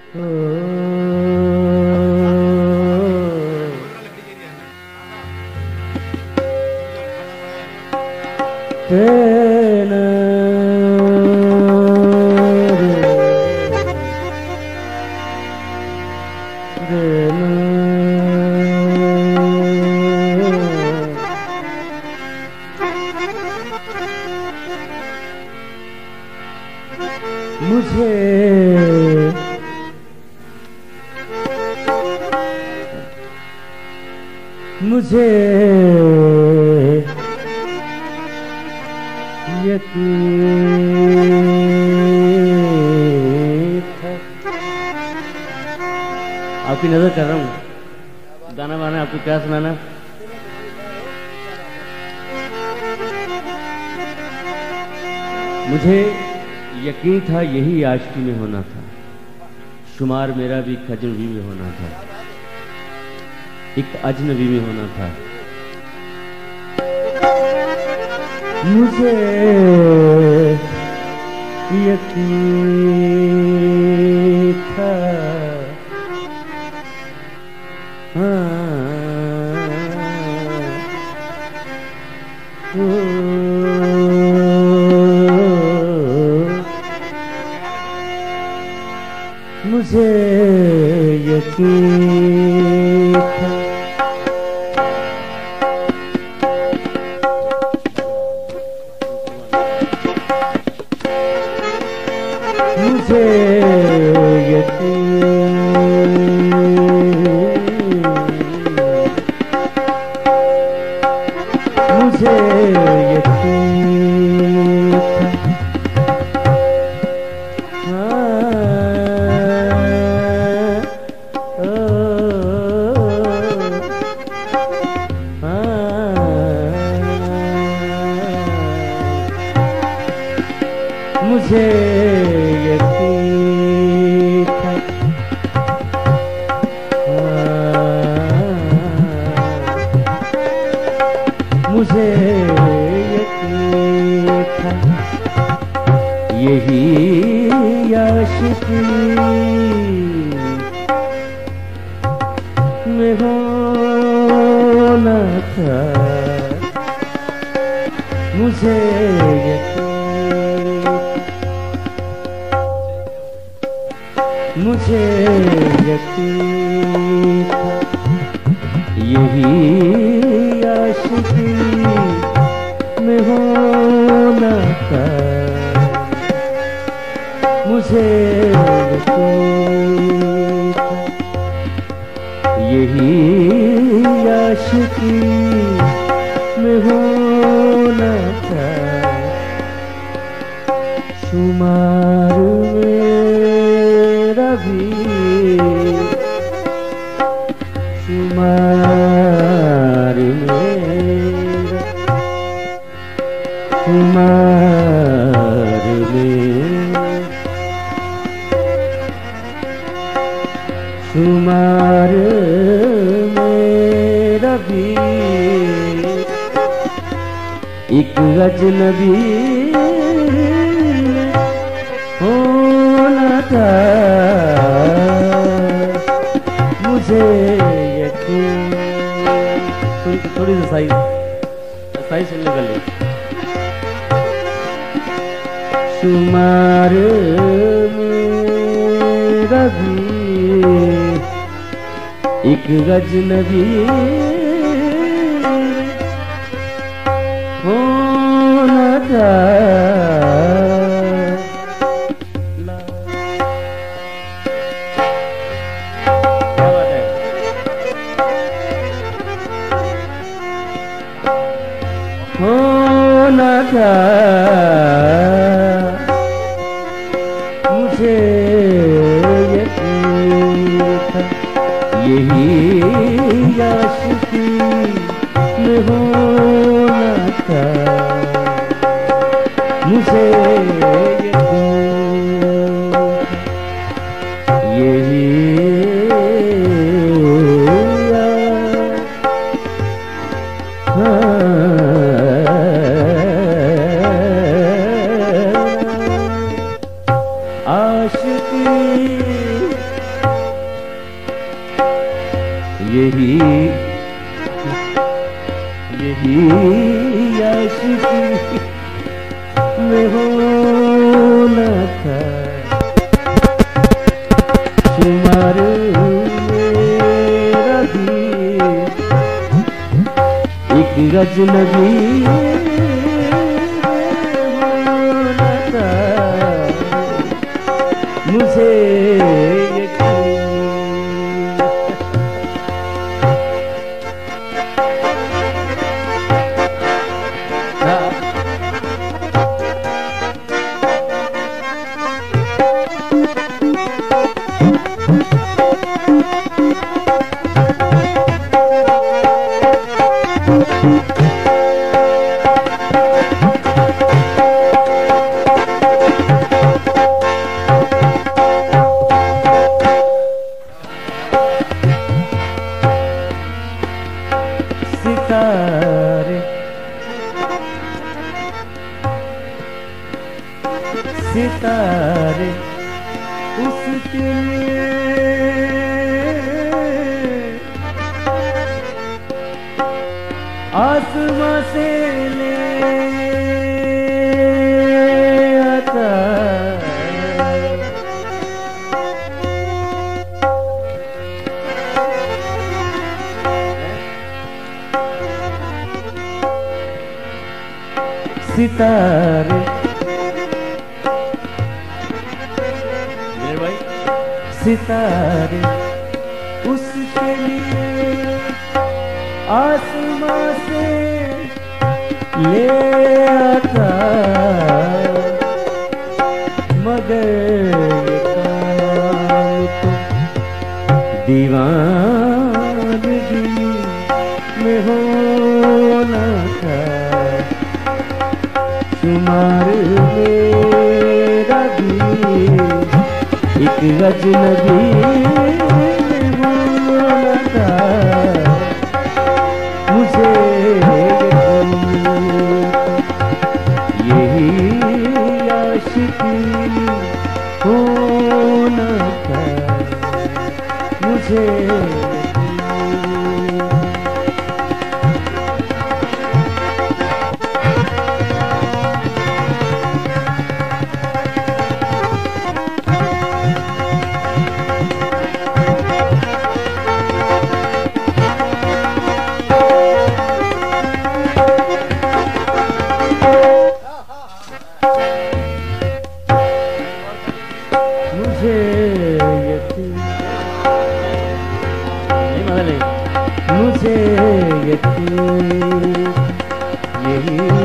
मुझे यकीन था। आपकी नजर कर रहा हूँ, गाना वाना आपको क्या सुनाना। मुझे यकीन था यही आशिकी में होना था, शुमार मेरा भी एक अजनबी में होना था, एक अजनबी में होना था। मुझे यकीन था, मुझे यकीन था। मुझे यकीन मुझे यकीन था, मुझे यकीन था यही आशिकी में होना था। मुझे मुझे यकीन था यही आशिकी में होना था। मुझे यकीन था यही आशिकी में होना था। शुमार मेरा भी शुमार मेरा शुमार मेरा शुमार मेरा भी एक अजनबी होना था। मुझे यकीन थोड़ी सी साइज सुनने का ले। शुमार मेरा भी एक अजनबी होना था। होना था मुझे यकीन था यही आशिकी में होना था। मुझे यकीन यही आशिकी यही आशिकी में होना था शुमार मेरा भी एक अजनबी होना था मुझे सितारे उसके आसमां से ले आता सितारे सितारे उसके लिए आसमां से ले आता मगर ये काम तो दीवानगी में होना था शुमार मेरा भी एक अजनबी होना था मुझे यही आशिकी होना था मुझे मुझे यकीन यही